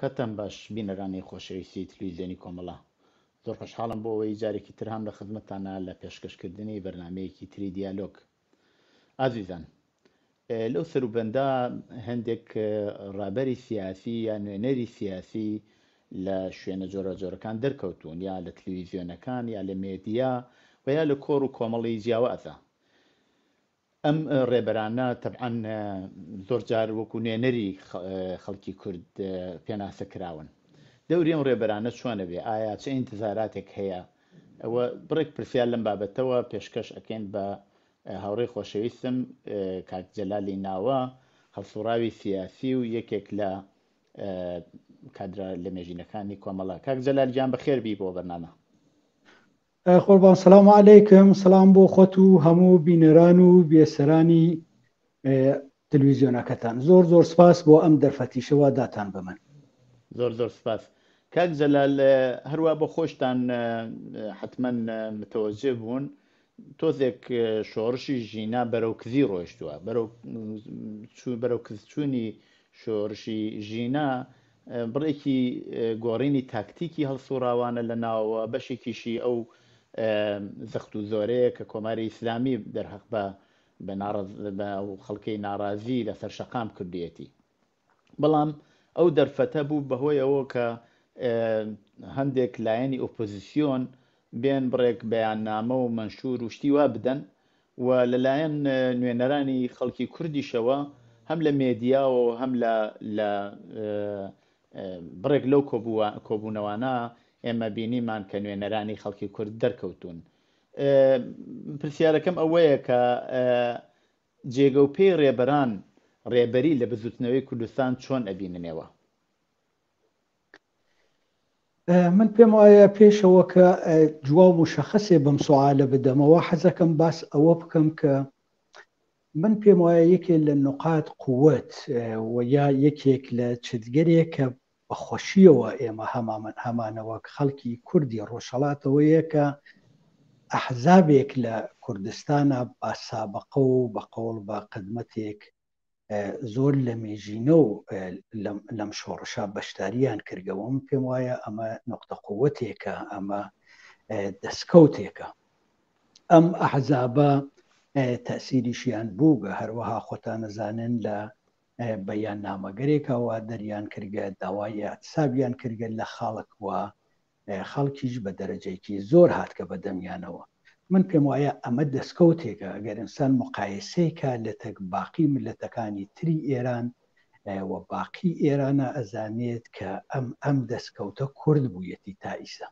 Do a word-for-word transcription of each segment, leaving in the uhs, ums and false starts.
کەتەم باش بینەرانی خۆشەویستی تلویزیۆنی کۆمەڵە، زۆر خۆشحاڵم بۆ ئەوەی جارێکی تر هەم لە خزمەتتانە لە پێشکەشکردنی بەرنامەیەکی تری دیالۆگ. ئازیزان، لەو سەروبەندا هەندێک ڕابەری سیاسی یا نوێنەری سیاسی لە شوێنە جۆرە جۆرەکان دەرکەوتون، یا لە تلویزیۆنەکان یا لە مێدیا و یا لە کۆڕ و کۆمەڵی جیاوازە. ئەم ڕێبەرانە تەبعەن زۆر جار وەکو نوێنەری خەڵکی کورد پێناسە کراون. دەوری ئەم ڕێبەرانە چۆنە بێ؟ ئایا چه ئینتزاراتێک هەیە؟ ئەوە بڕێک پرسیار لەم بابەتەوە پێشکەش ئەکەین بە هاوڕێی خۆشەویستم کاک جەلالی ناوە، هەڵسوڕاوی سیاسی و یەکێک لە کادرە لە مێژینەکانی کۆمەڵە. کاک جەلال گیان بەخێر بی بۆ بەرنامە. قوربان، سلام علیکم. سلام بۆ خۆت و هەموو بینەران و بێسەرانی تلویزیۆنەکەتان. زۆر زۆر سپاس بۆ ئەم دەرفەتیشەوە داتان بە من. زۆر زۆر سپاس. کاک جەلال، هەروە بۆ خۆشتان حتمما متەوەجێ بوون تۆزێک شۆڕشی ژینا بەرەو کزی ڕۆیشتووە، بەرەو کزچوونی شۆڕشی ژینا بڕێکی گۆڕینی تاکتیکی هەڵسوڕاوانە لە ناوەوە، بەشێکیشی ئەو زەخت و زۆرەیە کە کۆماری ئیسلامی دەرهەق بە خەڵکەی ناڕازی لەسەر شەقام کردویەتی. بەڵام ئەو دەرفەتە بوو بەهۆی ئەوە کە هەندێک لایەنی ئۆپۆزیسیۆن بێن بڕێک بەیاننامە و منشور و شتی وا بدەن و لەلایەن نوێنەرانی خەڵکی کوردیشەوە هەم لە مێدیاوە و هەم لە بڕێک لەو کۆبوونەوانە ئێمە بینیمان کە نوێنەرانی خەڵکی کورد دەرکەوتون. پرسیارەکەم ئەوەیە کە جێگە و پێی ڕێبەران ڕێبەری لە بزوتنەوەی کوردستان چۆن ئەبیننەوە؟ من پێم وایە پێشەوە کە جواب و مشەخەسێ بەم سوالە بدەمەوە، حەزەکەم باس ئەوە بکەم کە من پێم وایە یەکێک لە نقاط قووەت و یا یەکێک لە چتگەرێک کە بەخۆشیەوە ئێمە هەمانەوە خەڵکی کوردی ڕۆژهەڵاتەوەیە کە ئەحزابێک لە کوردستانە با سابقە و بەقەوڵ بە قدمەتێک زۆر لە مێژینە و لەم شۆڕشا بەشداریان کردەوە. من پێم وایە ئەمە نقطە قووەتێکە، ئەمە دەستکەوتێکە. ئەم ئەحزابە تەسیریشیان بووگە، هەروەها خۆتان نەزانن لە بەیان نامەگەرێکەوە دەریان کردگە، داوای ئەحسابیان کردگە لە خەڵک وە خەڵکیش بە دەرەجەیەکی زۆر هاتکە بەدەمیانەوە. من پێم وایە ئەمە دەستکەوتێکە. ئەگەر ئینسان مقایسەیەکە لە تەک باقی ملەتەکانی تری ئێران و باقی ئێرانە ئەزانێت کە ئەم ئەم دەستکەوتە کورد بوویەتی تا ئیسا.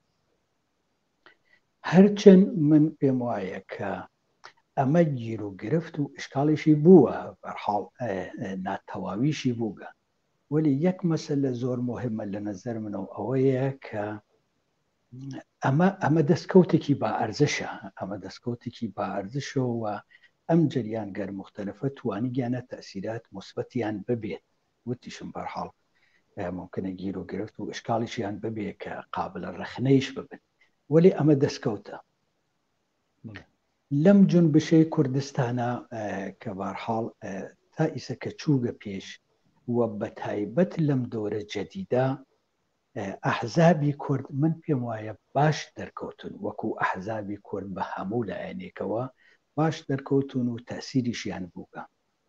هەرچەند من پێم وایە کە ئەمە گیر و گرفت و ئشکاڵیشی بووە، بەرحاڵ ناتەواویشی بووگە، وەلی یەک مەسەلە زۆر مهمە لە نەزەر منەوە ئەوەیە کە ئەمە ئەمە دەستکەوتێکی با ئەرزشە، ئەمە دەستکەوتێکی با ئەرزشەوە. ئەم جریان گەر مختلفە توانی گیانە تەسیرات مثبەتیان ببێت، وتیشم بەرحاڵ ممکنە گیر و گرفت و ئشکاڵیشیان ببێ کە قابلە ڕەخنەیش ببن، وەلی ئەمە دەستکەوتە لەم جونبشەی کوردستانە کە بەرحاڵ تا ئیسە کە چووگە پێش و بە تایبەت لەم دۆرە جەدیدا ئەحزابی کورد من پێم وایە باش دەرکەوتن، وەکو ئەحزابی کورد بە هەموو لایەنێکەوە باش دەرکەوتن و تەسیریشیان بووگە.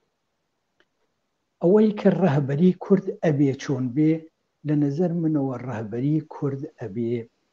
ئەوەی کە ڕەهبەری کورد ئەبێ چۆن بێ، لە نەزەر منەوە ڕەهبەری کورد ئەبێ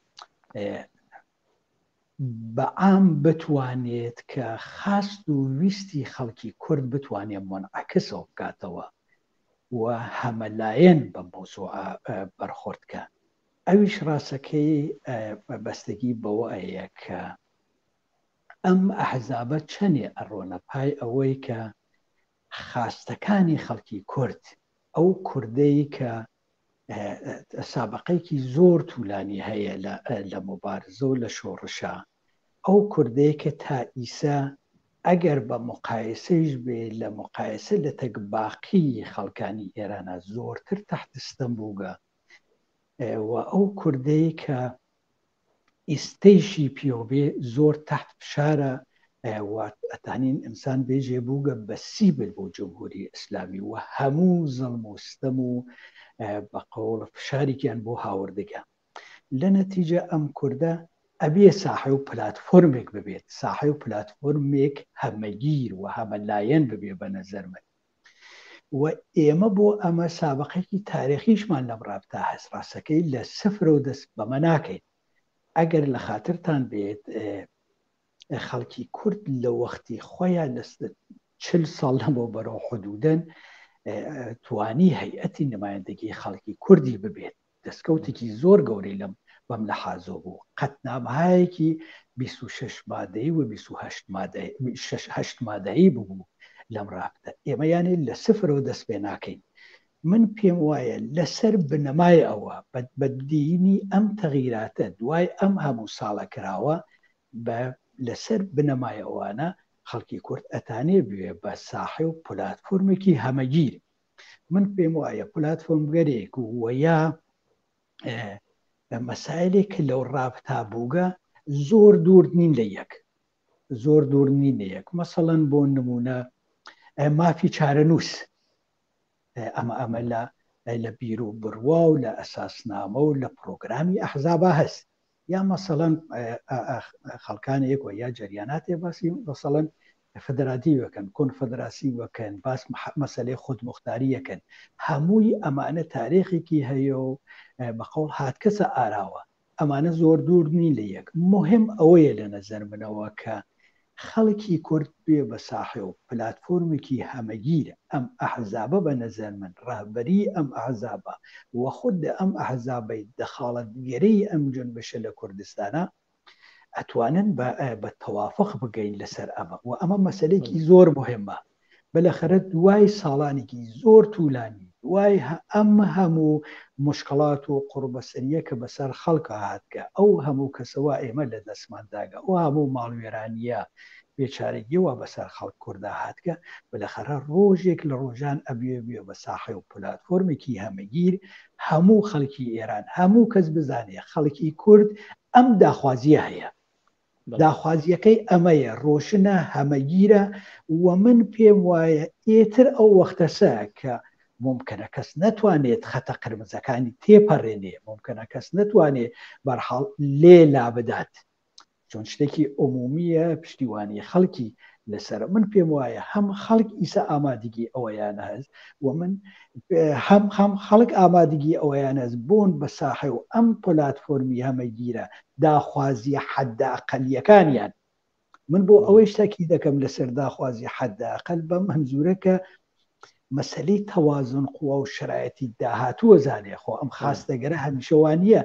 بەعام بتوانێت کە خاست و ویستی خەڵکی کورد بتوانێت منعکسەوە بکاتەوە و هەمەلایەن بە مۆزوع بەرخۆردکە. ئەویش ڕاستەکەی بەستگی بەوەیە کە ئەم ئەحزابە چەندێ ئەڕۆنە پای ئەوەی کە خاستەکانی خەڵکی کورد، ئەو کوردەی کە سابقەیەکی زۆر توولانی هەیە لە مبارزە و لە شۆڕشە، ئەو کوردەیە کە تا ئیسا ئەگەر بە مقایسەیش بێ لە مقایسە لە تەک باقی خەڵکانی ئێرانە زۆرتر تەحتستەم بووگە، و ئەو کوردەی کە ئیستەیشی پێوبێ زۆر تەحت فشارە و ئەتانین ئینسان بێژێ بووگە بە سیبل بۆ جمهوری ئیسلامی و هەموو زەڵم و ستەم و بەقەوڵ فشارێکیان بۆ هاوردەکە لە نەتیجە ئەم کوردە ئەبێ ساحە و پلاتفۆرمێک ببێت ساحە و پلاتفۆرمێک هەمەگیر و هەمەلایەن ببێ بە نەزەر من و ئێمە بۆ ئەمە سابقەیەکی تاریخیشمان لەم ڕابطە هەست ڕاستەکەی لە سفر و دەست بەمە ناکەین ئەگەر لە خاترتان بێت خەڵکی کورد لە وەختی خۆیان لە چل ساڵ لەمەوە بەرەو حدودەن توانی هەیئەتی نمایەندەگی خەڵکی کوردی ببێت دەستکەوتێکی زۆر گەورەی لەم بەم لە حازۆ بوو قەتنامەهایەکی بیست و شەش مادەی و بیست و هەشت مادەیی ببوو لەم ڕابطە ئێمە یانێ لە سفرەوە دەست پێ ناکەین من پێم وایە لەسەر بنەمای ئەوە بەدبینی ئەم تەغیراتە دوای ئەم هەموو ساڵە کراوە بە لەسەر بنەمای ئەوانە خەڵکی کورد ئەتانێ بوێ بە ساحە و پلاتفۆرمێکی هەمەگیر من پێم وایە پلاتفۆرمگەرێک وەیا مەسایلێک کە لەو ڕابطە بووگە زۆر دوور نین لە یەک زۆر دوور نین لە یەک مەسەڵەن بۆ نمونە مافی چارەنووس ئەمە ئەمە لە لە بیر و بڕوا و لە ئەساسنامە و لە پرۆگرامی ئەحزابە هەست یا مەسەڵەن خەڵکانێک و یا جەریاناتێ باسی مەسەڵەن فدراتی وەکەن کۆنفدراسی وەکەن باس مەسەلەی خودمختاری یەکەن هەمووی ئەمانە تاریخێکی هەیە و بەقەوڵ هاتکەسە ئاراوە ئەمانە زۆر دوور نین لە یەک مهم ئەوەیە لە نەزەر منەوە کە خەڵکی کورد بێ بە ساحێ و پلاتفۆرمێکی هەمەگیرە ئەم ئەحزابە بە نەزەر من ڕاهبەری ئەم ئەحزابە و خود ئەم ئەحزابەی دەخاڵەتگەرەی ئەم جنبشە لە کوردستانە ئەتوانن بە تەوافق بگەین لەسەر ئەمە و ئەمە مەسەلەیەکی زۆر مهمە بەلەخەرە دوای ساڵانێکی زۆر توولانی دوای ئەم هەموو مشکڵات و قوربەسەریە کە بەسەر خەڵکە هاتکە ئەو هەموو کەسەوە ئێمە لە دەستمانداگە ئەو هەموو ماڵوێرانیە بێچارەگیەوە بەسەر خەڵک کووردا هاتکە بەلەخەرە ڕۆژێک لە ڕۆژان ئەبێ بێ بە ساحێ و پلاتفۆرمێکی هەمەگیر هەموو خەڵکی ئێران هەموو کەس بزانێ خەڵکی کورد ئەم داخوازیە هەیە داخوازیەکەی ئەمەیە ڕۆشنە هەمەگیرە و من پێم وایە ئێتر ئەو وەختەسە کە ممکنە کەس نەتوانێت خەتە قرمزەکانی تێپەڕێنێ ممکنە کەس نەتوانێت بەرحاڵ لێ لا بدات چۆن شتێکی عمومیە پشتیوانی خەڵکی لەسەر من پێم وایە هەم خەڵک ئیسا ئامادگی ئەوەیان هەست و من هەم هەم خەڵک ئامادگی ئەوەیان هەست بوون بە ساحێ و ئەم پلاتفۆرمی هەمەگیرە داخوازی حەداقەلیەکانیان من بۆ ئەوەی شتێکی دەکەم لەسەر داخوازی حەداقەل بە منزورەکە مەسەلەی تەوازن قووە و شرایەتی داهاتووە زانێ خۆ ئەم خاستەگەرە هەمیشەوانیە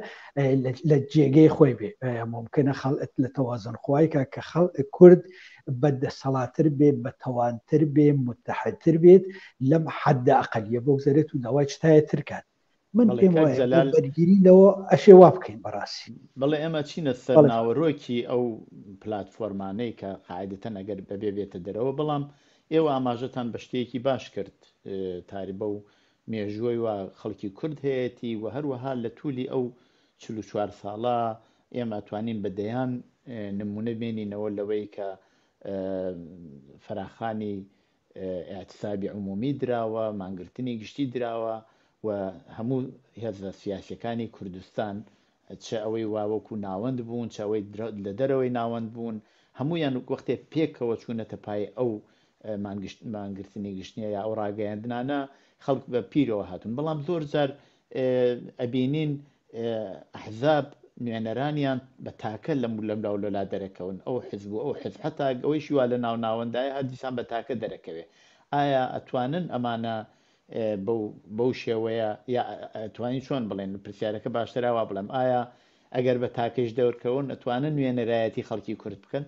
لە جێگەی خۆی بێ ممکنە خەڵک لە تەوازن خوایکە کە خەڵک کورد بەدەسەڵاتر بێ بە تەوانتر بێ متحدتر بێت لەم حەداقەلیە بەگذرێت و داوای چتایە ترکات من پێم وایە بەرگیری لەوە ئەشێ وا بکەین بەڕاستی بەڵێ ئێمە چینە سەر ناوەڕۆکی ئەو پلاتفۆرمانەی کە قاعدەتەن ئەگەر بەبێ بێتە دەرەوە بەڵام ئێوە ئاماژەتان بە شتێکی باش کرد تاریبە و مێژووی و خەڵکی کورد هەیەی و هەروەها لە توولی ئەو چل و چوار ساڵە ئێمە توانین بەدەیان نمونە بێنینەوە لەوەی کە فراخانی ئاعتسابی عمومی دراوە مانگرتنی گشتی دراوە و هەموو هێزە سیاسیەکانی کوردستان چه ئەوەی واوەکو ناوەند بوون چ ئەوەی لە دەرەوەی ناوەند بوون هەمویان وەختێ پێکەوە چوونەتە پای ئەو مانگرتنی گشتنیە یا ئەو ڕاگەیاندنانە خەڵک بە پیرەوە هاتون بەڵام زۆر جار ئەبینین ئەحزاب نوێنەرانیان بە تاکە لە لەم لاو لەلا دەرەکەون ئەو حزب و ئەو حزب حتا ئەوەیشی وا لە ناو ناوەندایە هەر دیسان بە تاکە دەرەکەوێ ئایا ئەتوانن ئەمانە بەو شێوەیە یا ئەتوانی چۆن بڵێن پرسیارەکە باشتراوا بڵێم ئایا ئەگەر بە تاکەش دەورکەون ئەتوانن نوێنەرایەتی خەڵکی کورد بکەن؟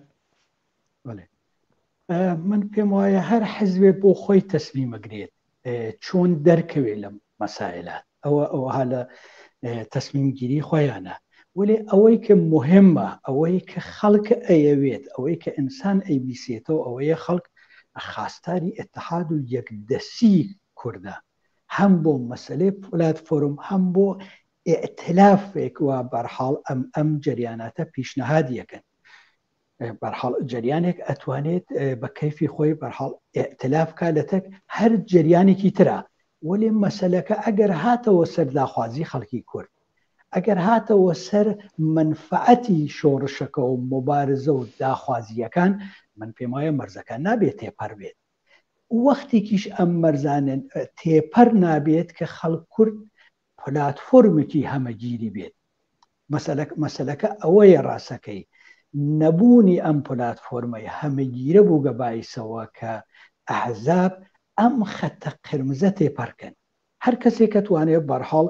من پێم وایە هەر حزبێ بۆ خۆی تەسمیمەگرێت چۆن دەرکەوێت لە مەسائلات ئەوە ئەوها لە تەسمیمگیری خۆیانە ولی ئەوەی کە مهمە ئەوەی کە خەڵکە ئەیەوێت ئەوەی کە ئینسان ئەیبیسێتەوە ئەوەیە خەڵک خاستاری ئەتحاد و یەکدەسی کوردە هەم بۆ مەسەلەی پلاتفۆرم هەم بۆ ئێتلافێک وە بەرحاڵ ئەم ئەم جەریاناتە پیشنەهادیەکەن بەرحاڵ جریانێک ئەتوانێت بە کەیفی خۆی بەرحاڵ ئێتلاف کا لە تەک هەر جریانێکی ترە وەێ مەسەلەکە ئەگەر هاتەوە سەر داخوازی خەڵکی کورد، ئەگەر هاتەوە سەر منفعەتی شۆڕشەکە و مبارزە و داخوازیەکان، من پێم وایە مەرزەکان نابێت تێپەر بێت. وەختێکیش ئەم مەرزانن تێپەر نابێت کە خەڵک کورد پلاتفۆرمێکی هەمەگیری بێت. مەسەلەکە ئەوەیە ڕاستەکەی نەبوونی ئەم پلاتفۆرمەی هەمەگیرە بوو گە بایسەوە کە ئەحزاب ئەم خەتە قرمزە تێپەرکەن. هەر کەسێک کە توانێت بەرحاڵ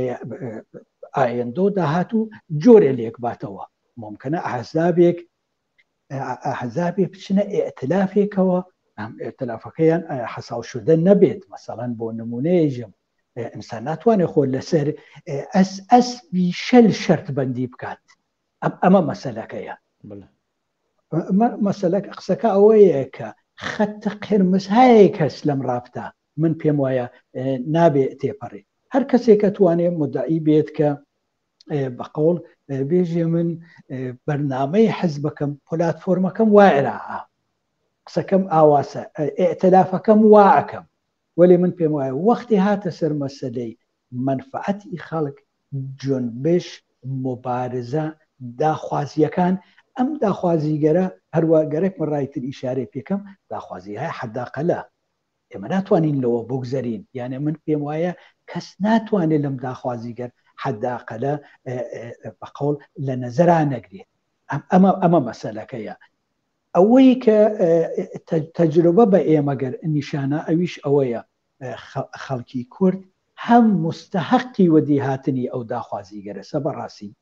ئایندۆ داهات و جۆرێ لێک باتەوە، ممکنە ئەحزابێک ئەحزابێ بچنە ئێتلافێکەوە، ئەم ئێتلافەکەیان حەساو شودە نەبێت. مەسەڵەن بۆ نمونەیەژم ئینسان ناتوانێت خۆ لەسەر ئەس ئەسبی شەل شەرت بەندی بکات. ئەمە مەسەلەکەیە. مەسەلەک قسەکە ئەوەیە کە خەتە قرمز هەیە کەس لەم ڕابتە من پێم وایە نابێت تێپەڕێ. هەر کەسێک کە توانێت مدعی بێت کە بەقەوڵ بێژێ من بەرنامەی حزبەکەم پلاتفۆرمەکەم وایراها، قسەکەم ئاواسە، ئێتلافەکەم واعەکەم، وەێ من پێم وایە وەختی هاتە سەر مەسەلەی منفعەتی خەڵک، جۆنبش، مبارزە، داخوازیەکان، ئەم داخوازیگەرە هەروە گەرەک من ڕایتر ئیشارێ پێکەم داخوازی هەیە حەداقەلە ئێمە ناتوانین لەوە بگذەرین. یانە من پێم وایە کەس ناتوانێت لەم داخوازیگەر حەداقەلە بەقەوڵ لە نەزەرا نەگرێت. ئەمە ئەمە مەسەلەکەیە. ئەوەی کە تەجروبە بە ئێمەگەر نیشانە ئەویش ئەوەیە خەڵکی کورد هەم مستحقی وەدیهاتنی ئەو داخوازیگەرە سە بەڕاستی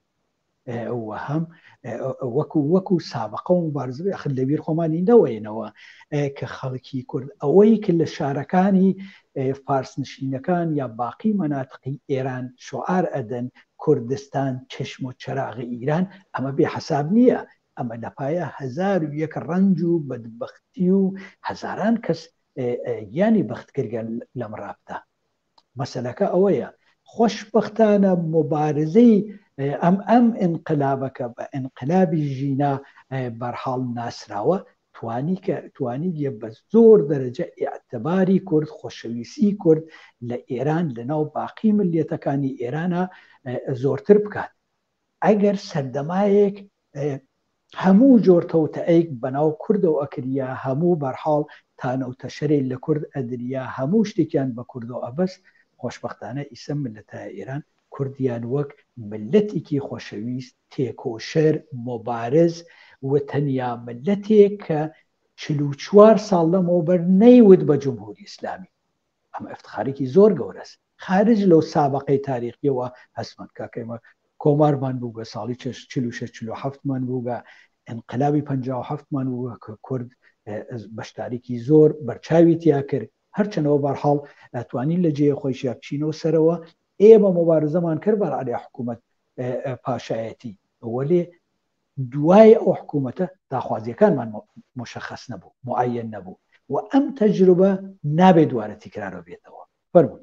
هەم وەکو وەکو سابقە و مبارزە ئەخر لەبیر خۆمانی نەوەینەوە کە خەڵکی کورد ئەوەی کە لە شارەکانی فارسنشینەکان یا باقی مەناتقی ئێران شعار ئەدەن کوردستان چشم و چراغی ئیران، ئەمە بێ حەساب نییە. ئەمە لەپایە هەزار و یەک ڕەنج و بەدبەختی و هەزاران کەس گیانی بەختکردگەن لەم ڕابتە. مەسەلەکە ئەوەیە خۆشبەختانە مبارزەی ئەم ئەم ئینقلابەکە بە ئینقلابی ژینا بەرحاڵ ناسراوە توانی کە توانی بە زۆر دەرەجە ئیعتباری کورد، خۆشەویستی کورد لە ئێران لەناو باقی ملیەتەکانی ئێرانە زۆرتر بکات. ئەگەر سەردەمایەک هەموو جۆرتەوتەیەک بەناو کوردەوە ئەکریا، هەموو بەرحاڵ تانەوتە شەرێک لە کورد ئەدریا، هەموو شتێکیان بە کوردەوە ئەبەست، خۆشبەختانە ئیسە ملەتە ئێران کوردیان وەک ملەتێکی خۆشەویست، تێکۆشەر، مبارز و تەنیا ملەتێک کە چل و چوار ساڵ لەمەوبەر نەیوت بە جمهوری ئیسلامی. ئەمە افتخارێکی زۆر گەورەست خارج لەو سابقەی تاریخیەوە هەستمان کاکەمە کۆمارمان بوو بە ساڵی چل و شەش چل و هەفتمان بوو بە ئینقلابی پەنجا و هەفتمان بوو کە کورد بەشداریکی زۆر بەرچاوی تیا کرد. هەرچەنەوە بەرحاڵ ئەتوانین لە جێ خۆشییا بچینەوە سەرەوە ئێمە مبارزەمان کرد بەر عەلەی حکوومەت پاشایەتی، وەێ دوای ئەو حکوومەتە داخوازیەکانمان مشخص نەبوو، معەیەن نەبوو و ئەم تەجروبە نابێت دوارە تیکرارەوە بێتەوە. فەرموون.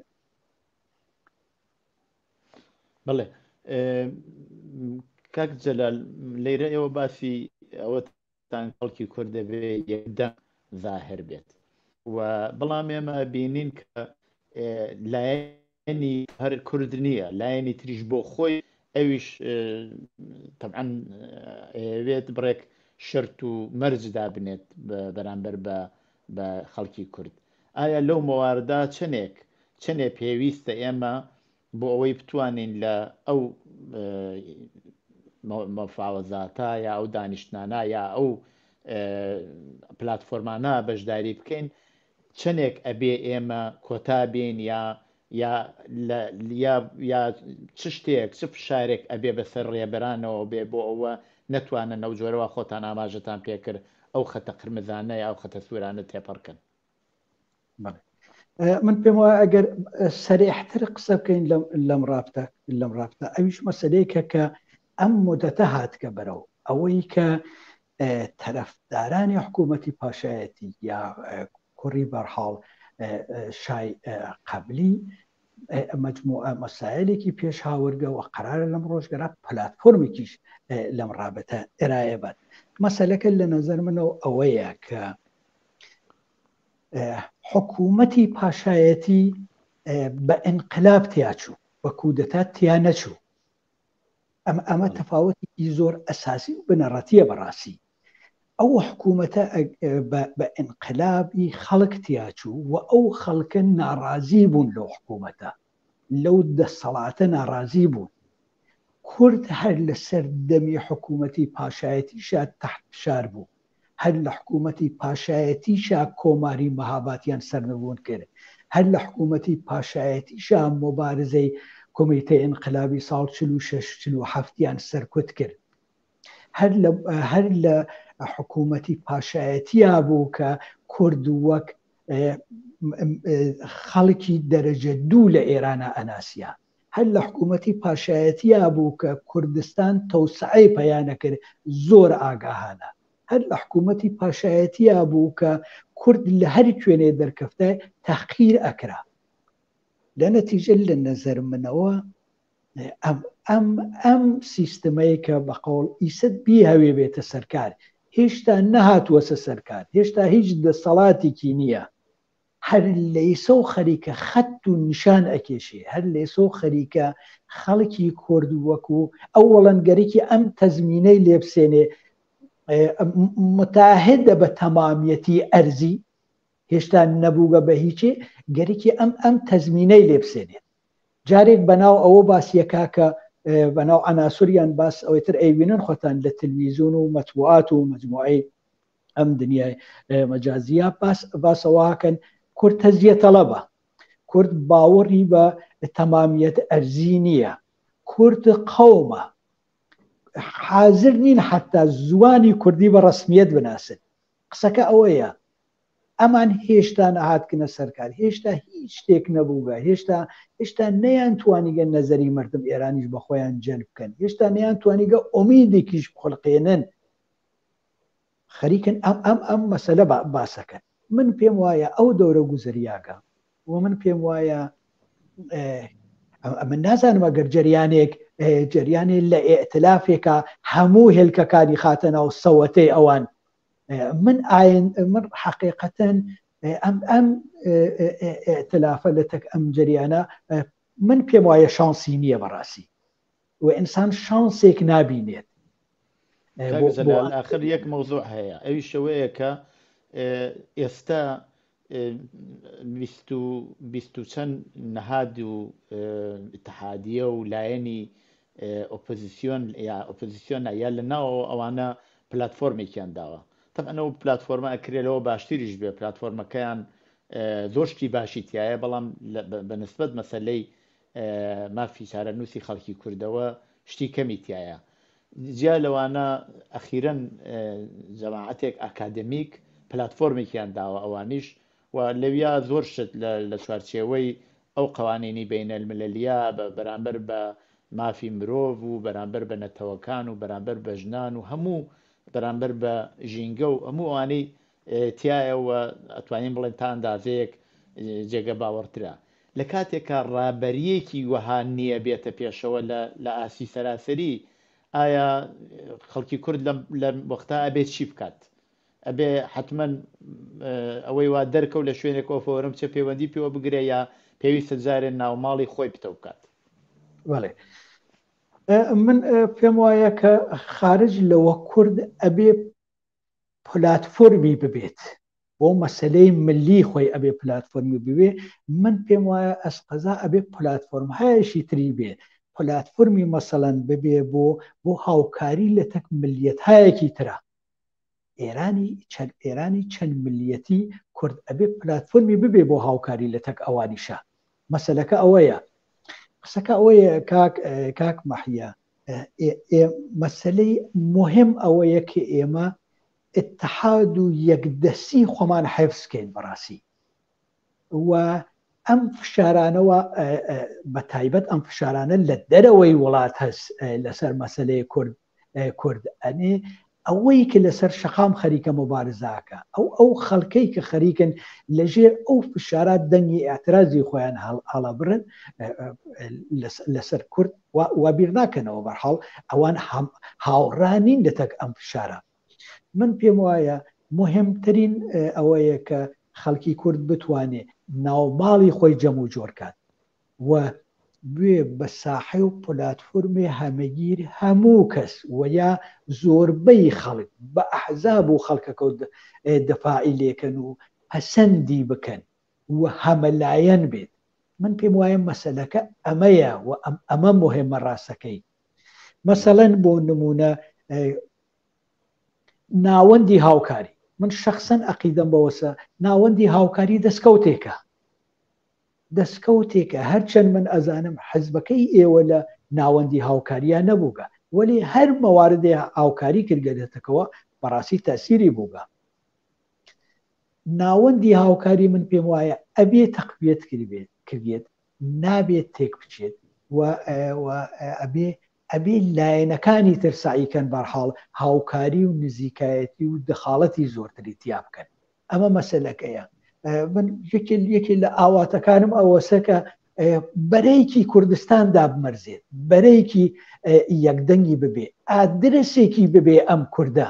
بەڵێ کاک جەلال لەیرە ئێوە باسی ئەوەتان خەڵکی کورد دەبێ یەکدەم ظاهر بێت و بەڵام ئێمە بینین کە لایەنی هەر کورد نییە، لایەنی تریش بۆ خۆی ئەویش طبعاً ئەوێت بڕێک شرت و مەرجدا بنێت بەرامبەر بە خەڵکی کورد. ئایا لەو مەواردا چنێک چنێ پێویستە ئێمە بۆ ئەوەی بتوانین لە ئەو مەفاوەزاتە یا ئەو دانیشتانە یا ئەو پلاتفۆرمانە بەشداری بکەین، چنێک ئەبێ ئێمە کۆتا بین یا یا چ شتێک چ فشارێک ئەبێ بەسەر ڕێبەرانەوە بێ بۆ ئەوە نەتوانن ئەو جۆرەوە خۆتان ئاماژەتان پێکرد ئەو خەتە قرمزانە یا ئەو خەتە سوورانە تێپەڕکەن. من پێم وایە ئەگەر سەریحتر قسە بکەین لەم ڕابتە لەم ڕابتە ئەویش مەسەلەیەکە کە ئەم مدەتە هاتکە بەرەو ئەوەی کە تەرەفدارانی حکوومەتی پاشایەتی یا کوڕی بەرحاڵ شای قەبلی مجموعە مەسایلێکی پێش هاوردە و قەرارە لەم ڕۆژگەرە پلاتفۆرمێکیش لەم ڕابەتە ئێرایە بێت. مەسەلەکە لە نەزەر منەوە ئەوەیە کە حکوومەتی پاشایەتی بە ئینقلاب تیاچوو بە کودەتا تیا نەچوو ئەم ئەمە تەفاوەتی زۆر ئەساسی و بنەڕەتیە بەڕاستی ئەو حکوومەتە بە ئینقلابی خەڵک تیاچوو و ئەو خەڵکە ناڕازی بوون لەو حکوومەتە لەو دەسەڵاتە ناڕازی بوون کورد هەر لەسەر دەمی حکوومەتی پاشایەتیشا تەحت فشار بوو هەر لە حکوومەتی پاشایەتیشا کۆماری مەهاباتیان سەرنەبوون کرد هەر لە حکوومەتی پاشایەتیشا مۆبارزەی کۆمیتەی ئینقلابی ساڵ چل و شەش چل و هەفتیان سەرکوت کرد هەر لە حکوومەتی پاشایەتیا بوو کە کورد وەک خەڵکی دەرەجە دوو لە ئێرانە ئەناسیا هەر لە حکوومەتی پاشایەتیا بوو کە کوردستان تەوسعەی پەیانە کرد زۆر ئاگاهانە هەر لە حکوومەتی پاشایەتیا بوو کە کورد لە هەر کوێنێ دەرکەفتە تەحقیر ئەکرا لە نەتیجە لە نەزەر منەوە ئەم ئەم سیستەمەیە کە بەقەوڵ ئیسەد بی هەوێ بێتە سەرکار هێشتا نەهاتووەسە سەرکار هێشتا هیچ دەسەڵاتێکی نییە هەر لەیسە و خەریکە خەت و نیشان ئەکێشێ هەر لێسە و خەریکە خەڵکی کورد وەکو ئەو وەڵەنگەرێکی ئەم تەزمینەی لێبسێنێ متاهدە بە تەمامیەتی ئەرزی هێشتا نەبووگە بە هیچێ گەرێکی ئەم ئەم تەزمینەی لێبسێنێت جارێک بەناو ئەوە باسیەکا کە بەناو عناسوریان باس ئەوەی تر ئەیبینن خۆتان لە تلویزیۆن و مەتبوعات و مجموعەی ئەم دنیای مەجازیە باس باسەواکەن کورد تەزیە تەڵەبە کورد باوەڕی بە تەمامیەت ئەرزی نییە کورد قەومە حاضر نین حتا زوانی کوردی بە ڕسمیەت بناسن قسەکە ئەوەیە ئەمان هێشتا نەهاتکنە سەرکار هێشتا هیچ شتێک نەبووگە هێشتا هێشتا نەیان توانیگە نەزەری مردم ئێرانیش بە خۆیان جەلب بکەن هێشتا نەیان توانیگە ئومیدێکیش بخڵقێنن خەریکن ئەم ئەم ئەم مەسەلە باسەکەن من پێم وایە ئەو دەورە گوزەریاگە و من پێم وایە من نازانم ئەگەر جەریانێک جەریانێ لە ئێئتلافێکە هەموو هێلکەکانی خاتە ناو سەوەتەی ئەوان من ئاین من حقیقەتەن ئەم ئەم ئێئتلافە لە تەک ئەم جەریانە من پێم وایە شانسی نییە بەڕاستی و ئینسان شانسێک نابینێت آخر یەک مەوزوع هەیە ئەوی شەوەیە کە ئێستا بیست و چەند نەهاد و ئیتحادیە و لایەنی ئۆپۆزیسیۆن یا ئۆپۆزیسیۆنە یا لە ناوەوە ئەوانە پلاتفۆرمێکیان داوە طبعا ئەو پلاتفۆرمە ئەکرێتەوە باشتریش بێ پلاتفۆرمەکەیان زۆر شتی باشی تایە بەڵام بەنسبەت مەسەلەی مافی چارەنووسی خەڵکی کوردەوە شتی کەمی تایە جیا لەوانە ئەخیرەن جەماعەتێک ئاکادمیک پلاتفۆرمێکیان داوە ئەوانیش و لەویا زۆر شت لە چوارچێوەی ئەو قوانینی بینەلملەلیە بەرامبەر بە مافی مرۆڤ و بەرامبەر بە نەتەوەکان و بەرامبەر بە ژنان و هەموو بەرامبەر بە ژینگە و هەموو ئەوانەی تایەوە ئەتوانین بڵێن تا ئەندازەیەک جێگە باوەڕترە لە کاتێکە ڕابەریەکی وەها نییە بێتە پێشەوە لە ئاسی سەراسەری ئایا خەڵکی کورد لە وەختا ئەبێت چی بکات ئەبێ حتمما ئەوەی وا دەرکەوت لە شوێنێکەوە فۆرم چه پەیوەندی پێوە بگرێ یا پێویستە جارێن ناوماڵی خۆی بتە بکات بەڵێ من پێم وایە کە خارج لەوە کورد ئەبێ پلاتفۆرمی ببێت بۆ مەسلەی ملی خۆی ئەبێ پلاتفۆرمی ببێ من پێم وایە ئەسقەزا ئەبێ پلاتفۆرم هایشی تری بێ پلاتفۆرمی مەسەڵەن ببێ بۆ بۆ هاوکاری لە تەک ملیەت هایەکی ترە ئێرانی چەند ئێرانی چەند ملیەتی کورد ئەبێ پلاتفۆرمی ببێ بۆ هاوکاری لە تەک ئەوانیشە مەسەلەکە ئەوەیە قسەکە ئەوەیە کاک کاک مەحیا مەسەلەی مهم ئەوەیە کە ئێمە اتحاد و یەکدەسی خۆمان حفظکەین بەڕاستی و ئەم فشارانەوە بە تایبەت ئەم فشارانە لە دەرەوەی وڵات هەست لەسەر مەسەلەی کورد کورد ئەنێ ئەوەی کە لەسەر شەقام خەریکە مبارزاکە ئەو ئەو خەڵکەی کە خەریکن لەژێر ئەو فشارات دەنگی ئاعترازی خۆیان هەڵەبرن لەسەر کورد و بیر ناکەنەوە بەرحاڵ ئەوان هاوڕانین لە تەک ئەم فشارە من پێم وایە مهمترین ئەوەیە کە خەڵکی کورد بتوانێت ناوماڵی خۆی جەم و جۆر کات و بێ بە ساحێ و پلاتفۆرمێ هەمەگیر هەموو کەس و یا زۆربەی خەڵک بە ئەحزاب و خەڵکەکە دەفاعی لێکەن و پەسەندی بکەن و هەمەلایەن بێت. من پێم وایە مەسەلەکە ئەمەیە و ئەمە مهمە ڕاستەکەی. مەسەڵەن بۆ نمونە ناوەندی هاوکاری، من شخصەن عەقیدەم بەوەسە ناوەندی هاوکاری دەستکەوتێکە دەستکەوتێکە هەرچەند من ئەزانم حزبەکەی ئێوە لە ناوەندی هاوکاریە نەبووگە، وەلی هەر مەواردی هاوکاری کردگەدێتەکەەوە بەڕاستی تاسیری بووگە. ناوەندی هاوکاری من پێم وایە ئەبێ تەقویەت کردێت، نابێت تێک بچێت و ئەبێ ئەبێ لایەنەکانی تر سعیکەن بەرحاڵ هاوکاری و نزیکایەتی و دەخاڵەتی زۆرتری تیا بکەن. ئەمە مەسەلەکەیە. من یەکی لە ئاواتەکانم ئەوەسە کە بەرەیکی کوردستان دابمەرزێت، بەرەیکی یەکدەنگی ببێ، ئادرسێکی ببێ ئەم کووردە.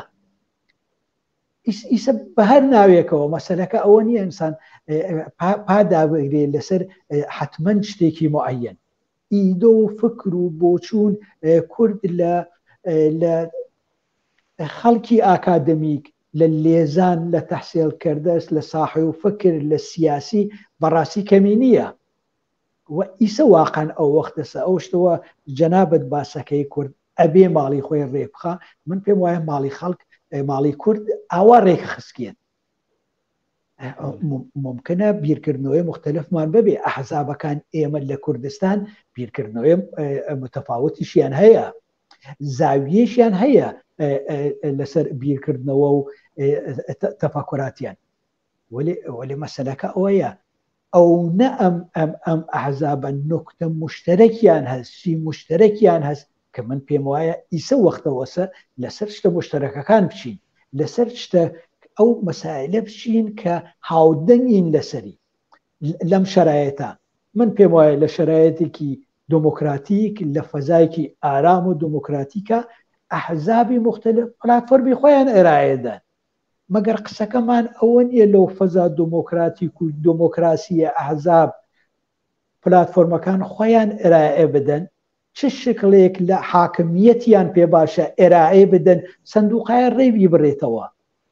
ئیسە بە هەر ناوێکەوە مەسەلەکە ئەوە نیە ئینسان پادابگرێ لەسەر حتمەن شتێکی معەیەن. ئیدۆ و فکر و بۆچوون کورد لە خەڵکی ئاکادمیک، لە لێزان، لە تەحسیلکردەس، لە ساحێ و فکر، لە سیاسی بەڕاستی کەمی نییە و ئیسە واقعەن ئەو وەختەسە ئەو شتەوە جەنابەت باسەکەی کورد ئەبێ ماڵی خۆی ڕێبخە. من پێم وایە ماڵی خەڵک ماڵی کورد ئاوا ڕێکە خستکێن. ممکنە بیرکردنەوەی مختلفمان ببێ، ئەحزابەکان ئێمە لە کوردستان بیرکردنەوەی متەفاوتیشیان هەیە، زاویەشیان هەیە لەسەر بیرکردنەوە و تەفەکوراتیان، وەلی مەسەلەکە ئەوەیە ئەو نە ئەم ئەم ئەم ئەحزابە نوکتە مشتەرەکیان هەست، چی مشتەرەکیان هەست کە من پێم وایە ئیسە وەختەوەسە لەسەر شتە مشتەرەکەکان بچین، لەسەر شتە ئەو مەسائلە بچین کە هاودەنگین لەسەری. لەم شەرایەتە من پێم وایە لە شەرایەتێکی دموکراتیک، لە فەزایەکی ئارام و دموکراتیکە ئەحزابی مختلف پلاتفۆرمی خۆیان ئێرایەدەن. مەگەر قسەکەمان ئەوە نیە لەو فەزا دموکراتیک و دموکراسیە ئەحزاب پلاتفۆرمەکان خۆیان ئێرایە بدەن، چ شکلێک لە حاکمیەتیان پێ باشە ئێرایە بدەن، سندوقای ڕێوی بڕێتەوە.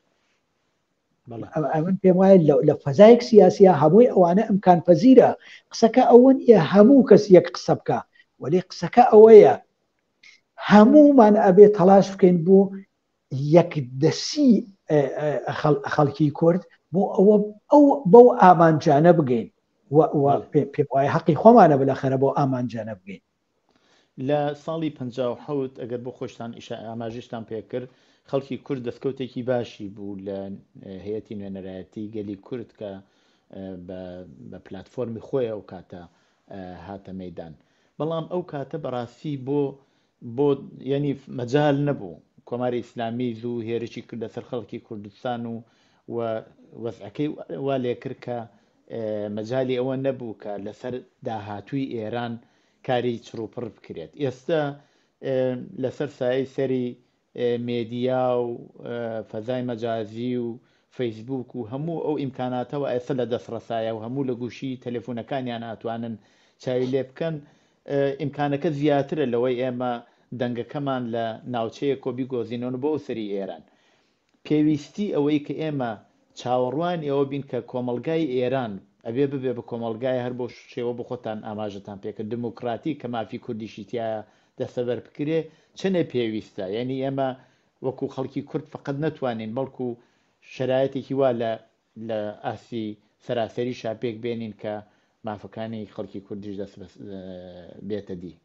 ئەمن پێم وایە لە فەزایەک سیاسیە هەمووی ئەوانە ئەمکان پەزیرە. قسەکە ئەوە نیە هەموو کەس یەک قسە بکە، وەلی قسەکە ئەوەیە هەموومان ئەبێ تەلاش بکەین بۆ یەکدەسی خەڵکی کورد بۆ ئەوە ئەو بەو ئامانجانە بگەین پێم وایە حەقی خۆمانە بەلاخەرە بۆ ئامانجانە بگەین. لە ساڵی پەنجا و حەوت ئەگەر بۆ خۆشتان ئاماژەشتان پێ کرد خەڵکی کورد دەستکەوتێکی باشی بوو لە هەیەتی نوێنەرایەتی گەلی کورد کە بە پلاتفۆرمی خۆی ئەو کاتە هاتە مەیدان، بەڵام ئەو کاتە بەڕاستی بۆ بۆ یعنی مەجال نەبوو کۆماری ئیسلامی زوو هێرشی کرد لەسەر خەڵکی کوردستان و وەزعەکەی وا لێ کرد کە مەجای ئەوە نەبوو کە لەسەر داهاتووی ئێران کاری چڕوپڕ بکرێت. ئێستا لەسەر سایەی سەری مێدیا و فەزای مەجازی و فەیسبوک و هەموو ئەو ئیمکاناتەوە ئێستا لە دەستڕەسایە و هەموو لە گوشی تەلەفۆنەکانیان ناتوانن چاوی لێ بکەن، ئیمکانەکە زیاترە لەوەی ئێمە دەنگەکەمان لە ناوچەیە کۆبی گۆزینەوە بۆ سەری ئێران. پێویستی ئەوەی کە ئێمە چاوەڕوان ئێوە بین کە کۆمەلگای ئێران ئەبێ ببێ بە کۆمەلگای هەر بۆ شێوە بۆ خۆتان ئاماژەتان پێکرد دموکراتی کە مافی کوردیشی تایە دەستەبەر بکرێ چنە پێویستە. یعنی ئێمە وەکو خەڵکی کورد فقط نەتوانین بەڵکو شرایەتێکی وا لە ئاسی سەراسەری شاپێک بێنین کە مافەکانی خەڵکی کوردیش دەست بێتە دی.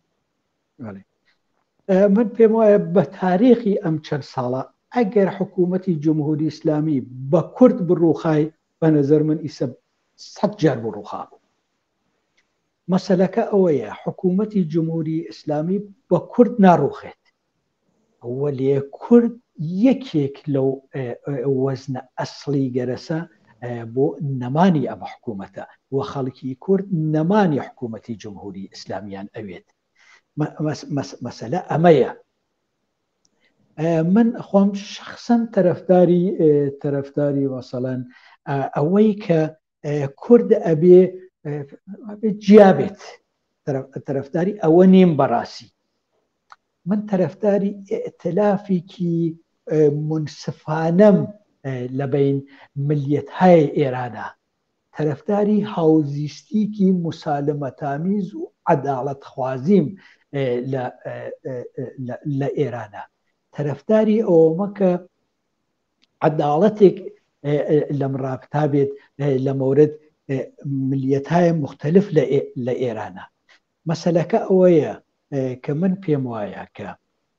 من پێم وایە بە تاریخی ئەم چەند ساڵە ئەگەر حکوومەتی جمهوری ئیسلامی بە کورد بڕووخای بە نەزەر من ئیسە سەد جار بڕووخا بوو. مەسەلەکە ئەوەیە حکوومەتی جمهوری ئیسلامی بە کورد ناڕوخێت، ئەوە لێ کورد یەکێک لەو وەزنە ئەسڵی گەرەسە بۆ نەمانی ئەمە حکوومەتە و خەڵکی کورد نەمانی حکوومەتی جمهوری ئیسلامیان ئەوێت. مەسەلە ئەمەیە. من خۆم شخصەن تەرەفداری تەرەفداری مەسەڵەن ئەوەی کە کورد ئەبێ جیابێت طرفداری ئەوە نیم بەڕاستی. من طرفداری ئێتلافێکی منصفانەم لە بین ملیەت‌های ئێرانە، طرفداری هاوزیستیکی مسالمەتامیز و عەداڵەتخوازیم لە ئێرانە، طرفداری ئەوەمە کە عەداڵەتێک لەم ڕابتا بێت لە مەورد ملیەت‌های مختلف لە ئێرانە. مەسەلەکە ئەوەیە کە من پێم وایە کە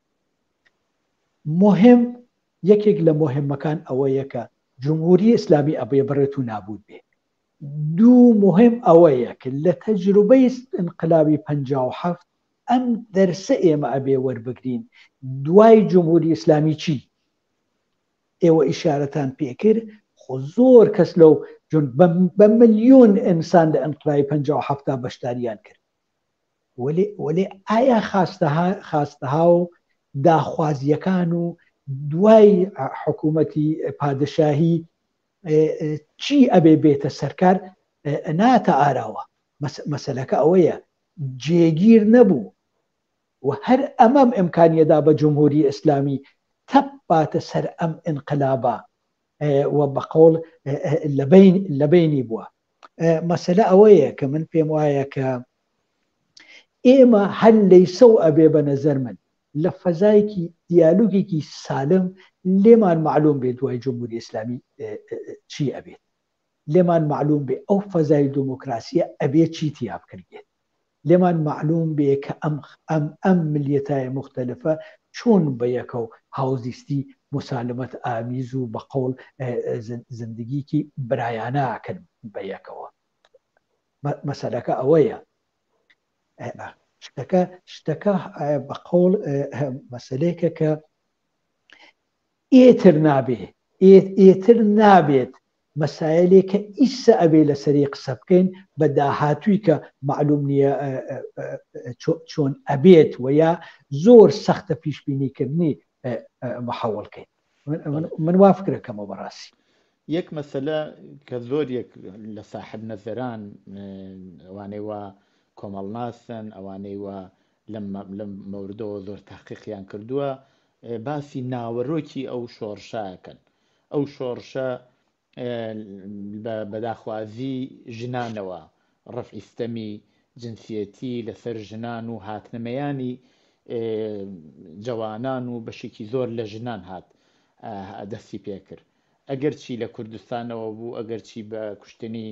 مهم، یەکێک لە مهمەکان ئەوەیە کە جمهوری ئیسلامی ئەبێ بڕێت و نابود بێ. دوو مهم ئەوەیە کە لە تەجروبەی ئینقلابی پەنجا و حەفت ئەم دەرسە ئێمە ئەبێ وەربگرین دوای جمهوری ئیسلامی چی؟ ئێوە ئیشارەتان پێکرد خۆ زۆر کەس لەو بە ملیۆن ئینسان لە ئینقلابی پەنجا و حەفتا بەشداریان کرد، وەلێ ئایا خاستەها و داخوازیەکان و دوای حکوومەتی پادشاهی چی ئەبێ بێتە سەرکار ناتە ئاراوە؟ مەسەلەکە ئەوەیە جێگیر نەبوو و هەر ئەمەم ئیمکانیەدا بە جمهوری ئیسلامی تەباتە سەر ئەم ئینقلابە و بەقەوڵ لەبینی بووە. مەسەلە ئەوەیە کە من پێم وایە کە ئێمە هەر لەیسە و ئەبێ بە نەزەر من لە فەزایەکی دیالۆگێکی سالم لێمان معلوم بێت دوای جمهوری ئیسلامی چی ئەبێت، لێمان معلوم بێ ئەو فەزای دموکراسیە ئەبێ چی تیا بکرێت، لێمان معلوم بێ کە ئەم ئەم ملیەتای مختلفە چۆن بە یەکە و هاوزیستی مسالمەت ئامیز و بە قەوڵ زندگیکی برایانەکەن بە یەکەوە. مەسەلەکە ئەوەیە، شتەکە شتەکە بە قەوڵ مەسەلەیەکە کە ئێتر نابێ ئێتر نابێت مەسایلێکە ئیسە ئەبێ لە سەری قسە بکەین بە داهاتووی کە معلوم نییە چۆن ئەبێت و یا زۆر سەختە پێشبینیکردنی محەوڵکەین. من وا فکرەکەمە بەڕاستی. یەک مەسەلە کە زۆر یەک لە ساحب نەزەران ئەوانەی وا کۆمەڵناسن، ئەوانەی وا لەم مەوردەوە زۆر تحقیقیان کردووە، باسی ناوەڕۆکی ئەو شۆڕشایەکەن. ئەو شۆڕشە بەداخوازی ژنانەوە، ڕەفعیستەمی جنسیەتی لەسەر ژنان و هاتنەمەیانی جوانان و بەشێکی زۆر لە ژنان هات دەستی پێکرد. ئەگەر چی لە کوردستانەوە بوو، ئەگەر چی بە کوشتنی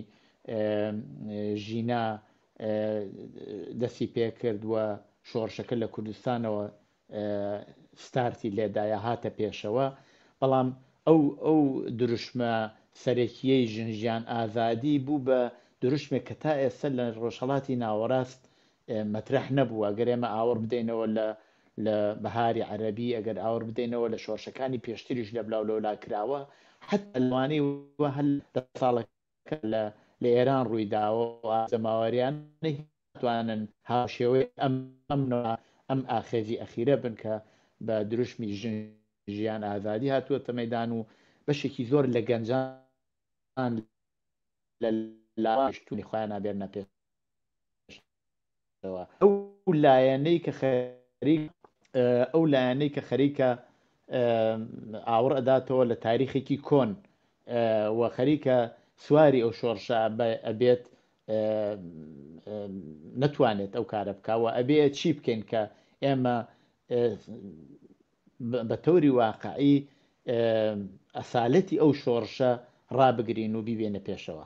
ژینا دەستی پێکردووە، شۆڕشەکە لە کوردستانەوە ستارتی لێدایە هاتە پێشەوە، بەڵام ئەو ئەو دروشمە سەرەکیەی ژنجیان ئازادی بوو بە دروشمێک کە تا ئێستا لە ڕۆژهەڵاتی ناوەڕاست مەترەح نەبووە. ئەگەر ئێمە ئاوەڕ بدەینەوە لە بەهاری عەرەبی، ئەگەر ئاوەڕ بدەینەوە لە شۆڕشەکانی پێشتریش لە بلاو لەولا کراوە، حتا لەوانەی وە هەل لە ساڵەکە لە ئێران ڕوویداوە زەماوەریان نەتوانن هاوشێوەی ئەم ئاخێزی ئەخیرە بن کە بە دروشمی ژیان ئازادی هاتووەتە مەیدان و بەشێکی زۆر لە گەنجان لە لاواشتونی خۆیان نابێنە پێشەوە. ئەو لایەنەی کە خەریک ئەو لایەنەی کە خەریکە ئاوڕ ئەداتەوە لە تاریخێکی کۆن و خەریکە سواری ئەو شۆڕشە ئەبێت نەتوانێت ئەو کارە بکەوە، ئەبێ چی بکەین کە ئێمە بە تەوری واقعی ئەسالەتی ئەو شۆڕشە ڕابگرین و بیبێنە پێشەوە.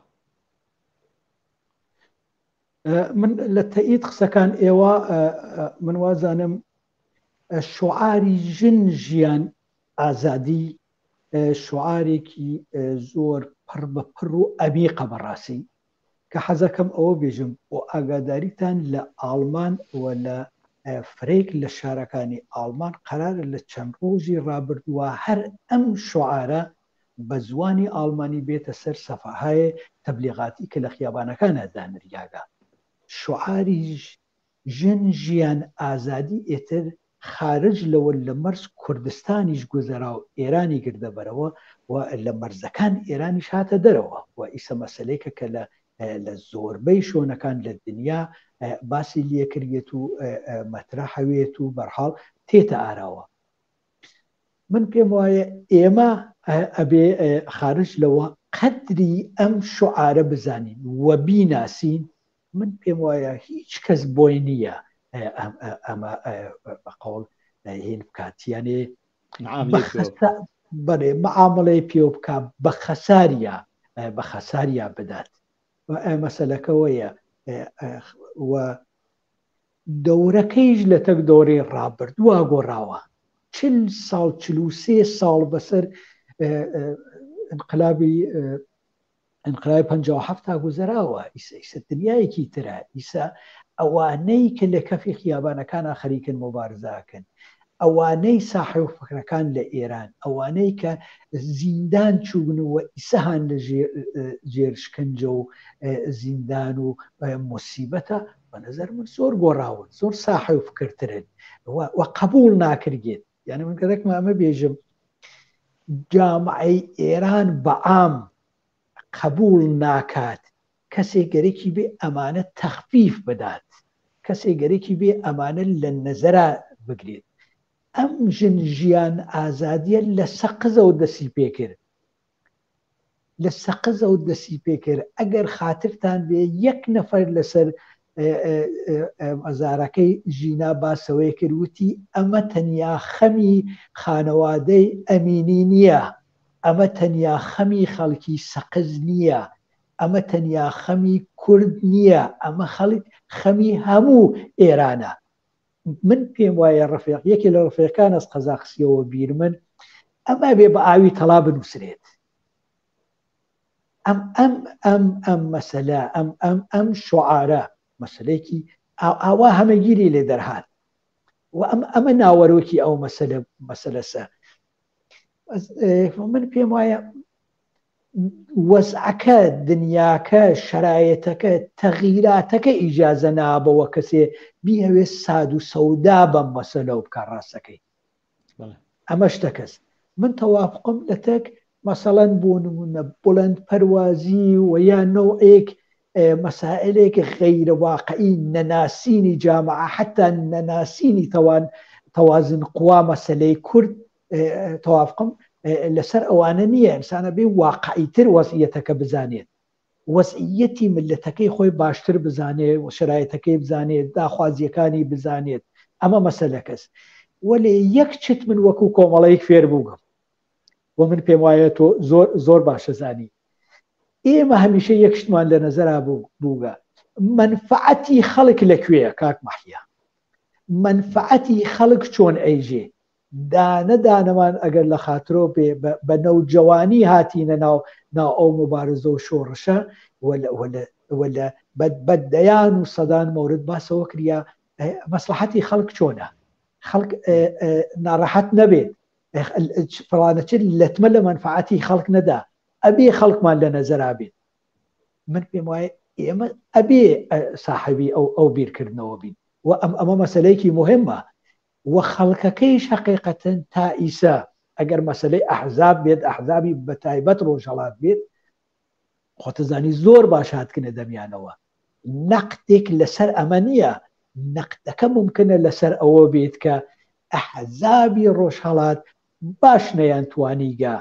من لە تەئید قسەکان ئێوە من وازانم شعاری ژن ژیان ئازادی شعارێکی زۆر پڕ بە پڕ و ئەمیقە بەڕاستی کە حەزەکەم ئەوە بێژم بۆ ئاگاداریتان لە ئاڵمان و لە فرێک لە شارەکانی ئاڵمان قەرارە لە چەند ڕۆژی ڕابردووە هەر ئەم شعارە بە زوانی ئاڵمانی بێتە سەر سەفاهای تەبلیغاتی کە لە خیابانەکانە دانریاگە. شعاری ژن ژیان ئازادی ئێتر خارج لەوە لە مەرز کوردستانیش گوزەرا و ئێرانی گردە بەرەوە و لە مەرزەکان ئێرانیش هاتە دەرەوە و ئیسە مەسلەیەکە کە لە لە زۆربەی شوێنەکان لە دنیا باسی لێکرێت و مەترەحەوێت و بەرحاڵ تێتە ئاراوە. من پێم وایە ئێمە ئەبێ خارج لەوە قەدری ئەم شعارە بزانین و بیناسین. من پێم وایە هیچ کەس بۆی نییە ئەمە بەقەوڵ هێن بکاتیانێ بەێ مەعامڵەی پێ بکە بە خەساریە بە خەساریە بدات. مەسەلەکەوەیە و دەورەکەیش لە تەک دۆڕی ڕابردووە گۆڕاوە. چل ساڵ چل و سێ ساڵ بەسەر انقلابی انقلابی پەنجا و هەفت تا گوزەراوە. ئیسا دنیایەکی ترە. ئیسا ئەوانەی کە لە کەفی خیابانەکانە خەریکن مبارزاکەن، ئەوانەی ساحب فکرەکان لە ئێران، ئەوانەی کە زیندان چوون و ئیسەهان لە جێرشکنجە و زیندان و مصیبەتە بە نەزەر من زۆر گۆڕاون، زۆر ساحب فکرترن و قبول ناکرێت. یعنی من گەرەکمە ئەمە بێژم جامعەی ئێران بەعام قبول ناکات کەسێک گەرەکی بێ ئەمانە تەخفیف بدات، کەسێک گەرەکی بێ ئەمانە لە نەزەرە بگرێت. ئەم ژن ژیان ئازادیە لە سەقزە و دەسی پێکرد، لە سەقزە و دەسی پێکرد. ئەگەر خاترتان بێ یەک نەفەر لەسەر ئەزارەکەی ژینا باسەوەی کردوتی ئەمە تەنیا خەمی خانەوادەی ئەمینی نییە، ئەمە تەنیا خەمی خەڵکی سەقز نییە، ئەمە تەنیا خەمی کورد نییە، ئەمە خەڵک خەمی هەموو ئێرانە. من پێم وایە ڕفێق یەکی لە ڕفێقەکان ئەس قەزاقسیەوە بیر من ئەمە بێ بە ئاوی تەڵا بنووسرێت. ئەم ئەم ئەم ئەم مەسەلە ئەم ئەم ئەم شعارە مەسلەیەکی ئاوا هەمەگیری لێ دەرهات و ئەم ئەمە ناوەرۆکی ئەو مەسەلە مەسەلەسە. من پێم وایە وەزعەکە دنیاکە شەرایەتەکە تەغیراتەکە ئیجازە نابەوە کەسێ بیهەوێ ساد و سەودا بەم مەسەلە و بکار ڕاستەکەی. ئەمە شتەکەس من تەوافقم لە تەک مەسەڵەن بۆ نمونە بڵند پەروازی و یا نەوعێک مەسائلێک غەیرە واقعی نەناسینی جامعە حتا نەناسینی تەوان تەوازن قوا مەسەلەی کورد تەوافقم لەسەر ئەوانە نییە. ئینسانە بێ واقعیتر وەزعیەتەکە بزانێت، وەزعیەتی ملەتەکەی خۆی باشتر بزانێت و شرایەتەکەی بزانێت، داخوازیەکانی بزانێت. ئەمە مەسەلە کەس وەلێ یەک چت من وەکو کۆمەڵەیەک فێر بووگەم و من پێم وایە تۆ زۆر زۆر باشە زانی. ئێمە هەمیشە یەک شتمان لە نەزەرا بووگە منفعەتی خەڵک لەکوێیە کاک مەحیا، منفعەتی خەڵک چۆن ئەیژێ. دانە دانەمان ئەگەر لە خاترۆ بە نەوجەوانی هاتیینە ناو ناو ئەو مبارزە و شۆڕشە وەلە بەدەیان و سەدان مەورد باسەوە کریا مەسلحەتی خەڵک چۆنە، خەڵک ناڕەحەت نەبێت، فڵانەچ لەتمە لە منفعەتی خەڵک نەدا، ئەبێ خەڵکمان لە نەزەرا بێت. من پێم وایە ئێمە ئەبێ ساحبی ئەو ئەو بیرکردنەوە بین و ئەم ئەمە مەسەلەیەکی مهمە و خەڵکەکەیش حقیقەتەن تا ئیسا ئەگەر مەسەلەی ئەحزاب بێت، ئەحزابی بە تایبەت ڕۆژهەڵات بێت، خۆتەزانی زۆر باش هاتکنە دەمیانەوە. نەقدێک لەسەر ئەمە نییە، نەقدەکە ممکنە لەسەر ئەوە بێت کە ئەحزابی ڕۆژهەڵات باش نەیانتوانیگا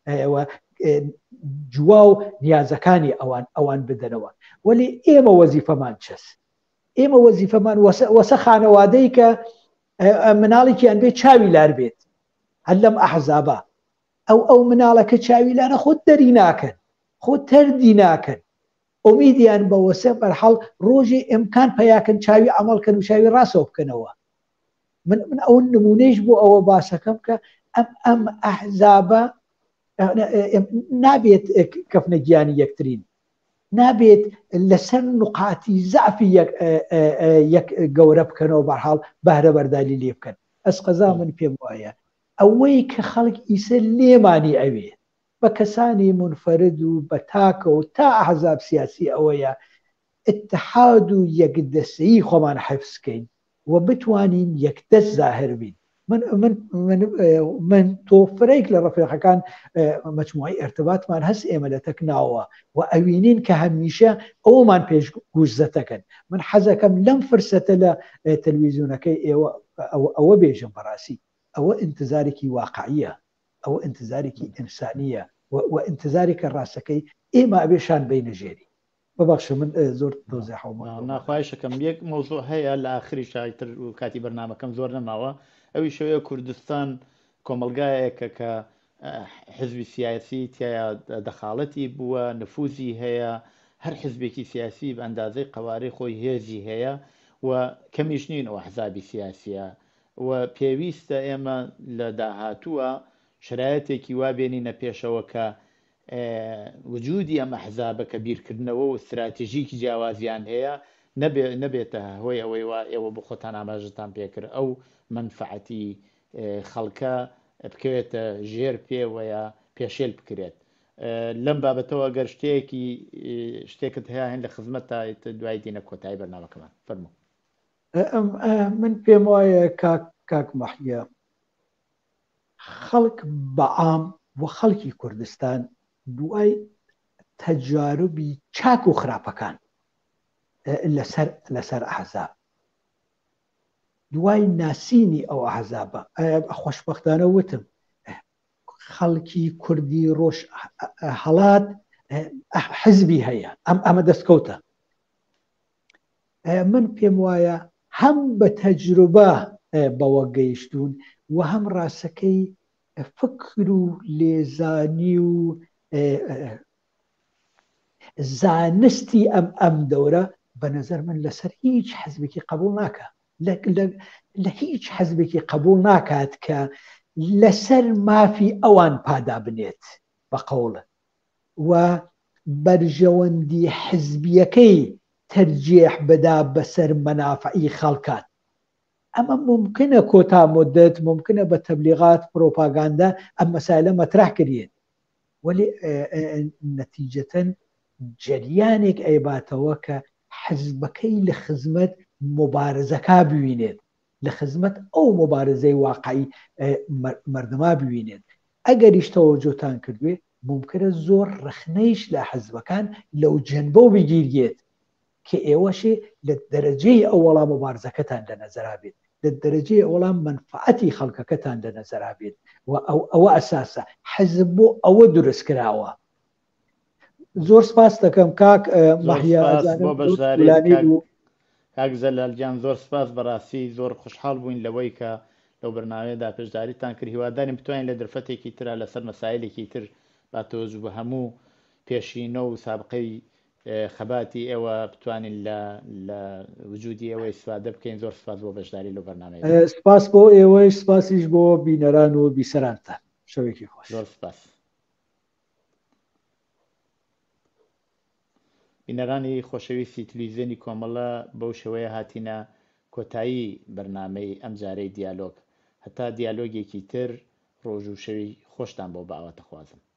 جوا و نیازەکانی ئەوان ئەوان بدەنەوە. وەلی ئێمە وەزیفەمان چەس؟ ئێمە وەزیفەمان وەسە خانەوادەی کە مناڵێکیان بێت چاوی لار بێت هەر لەم ئەحزابە، ئەو ئەو مناڵەکە چاوی لارە خۆت دەری ناکەن، خۆت تەردی ناکەن، ئومیدیان بە وەسە بەرحەڵ ڕۆژی ئیمکان پەیاکەن چاوی ئەمەڵکەن و چاوی ڕاستەوە بکەنەوە. من من ئەو نمونەیش بۆ ئەوە باسەکەم کە ئەم ئەم ئەحزابە نابێت کەفنە گیانی یەکترین، نابێت لەسەر نقاتی زعفی یەک گەورە بکەنەوە بەرحاڵ بەهرە بەرداری لێ بکەن. ئەس قەزا من پێم وایە ئەوەی کە خەڵک ئیسە لێمانی ئەوێ بە کەسانی منفرد و بە تاکە و تا ئەحزاب سیاسی ئەوەیە اتحاد و یەکدەستەیی خۆمان حفظکەین و بتوانین یەکدەست زاهر بین. من من من من توفريك للرفيق كان مجموعي ارتباط ما هس إيمة تكناوا وأوينين كهميشة أو ما بيش جوزتكن من حزكم لم فرصة لا تلفزيون كي أو أو بيجن براسي أو انتظارك واقعية أو انتظارك إنسانية وانتظارك الراسكي إما أبيشان بين جيري ببخش من زور توزيح ناخوایشەکەم یەک مۆزوع هەیە لە ئاخری شایتر و کاتی بەرنامەکەم زۆر نەماوە ئەوی شەوەیە کوردستان کۆمەلگایەکە کە حزبی سیاسی تایە دەخاڵەتی بووە نفوزی هەیە هەر حزبێکی سیاسی بە ئەندازەی قەوارەی خۆی هێزی هەیە و کەمیش نین ئەو حزابی سیاسیە و پێویستە ئێمە لە داهاتووە شرایەتێکی وابێنینە پێشەوە کە وجودی ئەمە حزابە کە بیرکردنەوە و استراتیژیکی جیاوازیان هەیە نەبێتە هۆی ئەوەی وا ئێوە بۆ خۆتان ئاماژتان پێکرد ئەو منفعەتی خەڵکە بکەوێتە ژێر پێوەیە پێشێل بکرێت لەم بابەتەوە گەر شتێکی شتێکت هەیە هەن لە خزمەت تا دوای دینە کۆتایی بەرنامەکەمان فەرموو. من پێم وایە کاک مەحیە خەڵک بەعام و خەڵکی کوردستان دوای تەجاربی چاک و خراپەکان لەسەر لەسەر ئەحزاب دوای ناسینی ئەو ئەحزابە خۆشبەختانە وتم خەڵکی کوردی ڕۆژ هەڵات حزبی هەیە ئەم ئەمە دەستکەوتە من پێم وایە هەم بە تەجروبە بەوە گەیشتون و هەم ڕاستەکەی فکر و لێزانی و زانستی ئەم ئەم دەورە بە نەزەر من لەسەر هیچ حەزبێکی قبول ناکە لە هیچ حەزبێکی قبول ناکات کە لەسەر مافی ئەوان پادا بنێت بە قەوڵ و بەرژەوەندی حزبیەکەی تەرجێح بدا بەسەر مەنافعی خەڵکات. ئەمە ممکنە کۆتا مدت ممکنە بە تەبلیغات پرۆپاگاندا ئەم مەسائلە مەترح کردێت ولی نەتیجەتەن جەریانێک ئەیباتەوە کە حزبەکەی لە خزمەت مبارزەکە بوینێت لە خزمەت ئەو مبارزەی واقعی مردما بوینێت ئەگەریش تەوەجۆتان کردوێ ممکنە زۆر ڕخنەیش لە حزبەکان لەو جەنبە و بگیرێت کە ئێوەشێ لە دەرەجەی ئەو وەڵام مبارزەکەتان لە نەزەرا بێت لە دەرەجەی ئەوڵام منفعەتی خەڵکەکەتان لە نەزەرا بێت و ئەوە ئەساسە حزب بۆ ئەوە دروست کراوە. زۆر سپاس دەکەم کاک مەحیا کاک زەلالجان زۆر سپاس بەڕاستی زۆر خوشحاڵ بووین لەوەی کە لەو بەرنامەیەدا پێشداریتان کرد هیواداریم بتوانین لە دەرفەتێکی ترە لەسەر مەسایلێکی تر با تۆزوو بە هەموو پێشینە و سابقەی خەباتی ئێوە بتوانین لە وجودی ئێوەی استفادە بکەین. زۆر سپاس بۆ بەشداری لەو بەرنامەیە. سپاس بۆ ئێوەی سپاسیش بۆ بینەران و بیسەرانتان. شەوێکی خۆش. زۆر سپاس. بینەرانی خۆشەویستی تلویزیۆنی کۆمەڵە بەو شێوەیە هاتینە کۆتایی بەرنامەی ئەم جارەی دیالۆگ هەتا دیالۆگێکی تر ڕۆژ و شەوی خۆشتان بۆ باوەتە خوازم.